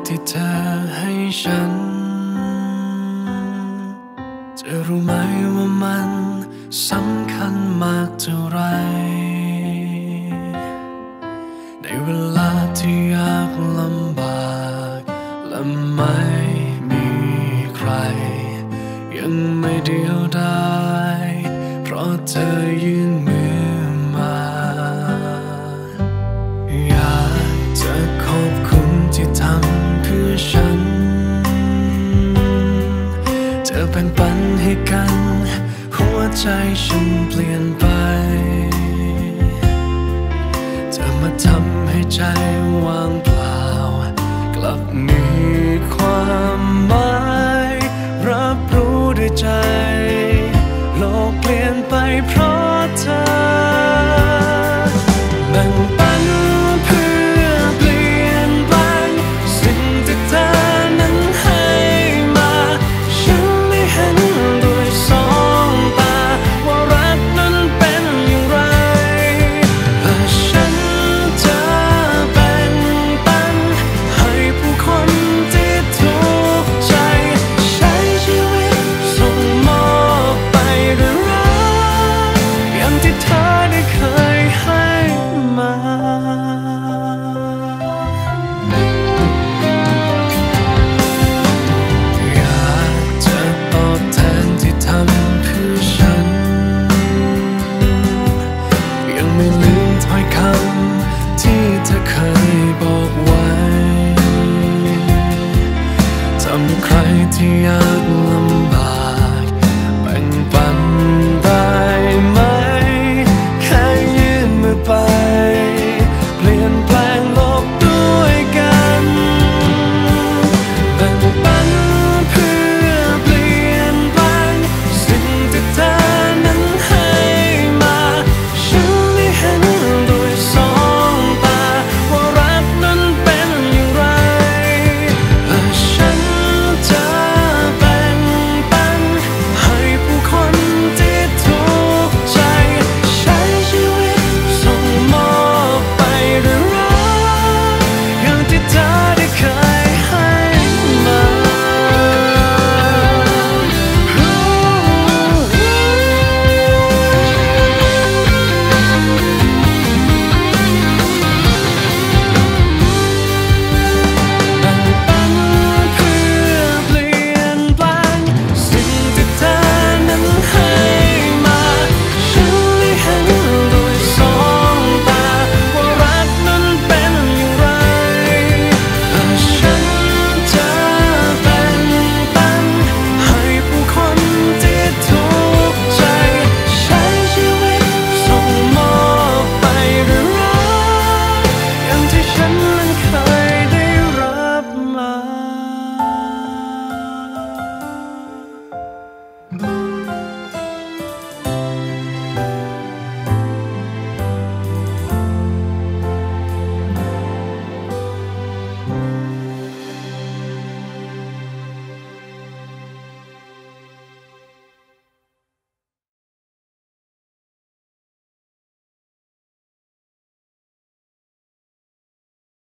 ที่เธอให้ฉันจะรู้ไหมว่ามันสำคัญมากเท่าไรในเวลาที่ยากลำบากและไม่มีใครยังไม่เดียวดายเพราะเธอยื่นมือมาอยากจะขอบคุณที่ทำเพื่อฉันเธอแบ่งปันให้กันหัวใจฉันเปลี่ยนไปเธอมาทำให้ใจว่างเปล่ากลับมีความหมายรับรู้ด้วยใจโลกเปลี่ยนไปเพราะเธอแบ่งปันเพื่อเปลี่ยนแปลงสิ่งที่เธอนั้นให้มาฉันได้เห็นด้วยสองตาว่ารักนั้นเป็นอย่างไรและฉันจะแบ่งปันให้ผู้คนที่ทุกข์ใจใช้ชีวิตส่งมอบไปด้วยรักอย่างที่เธอได้เคยให้มาอยากจะตอบแทนที่ทำเพื่อฉันยังไม่ลืมถ้อยคำที่เธอเคยบอกไว้ทำใครที่อยาก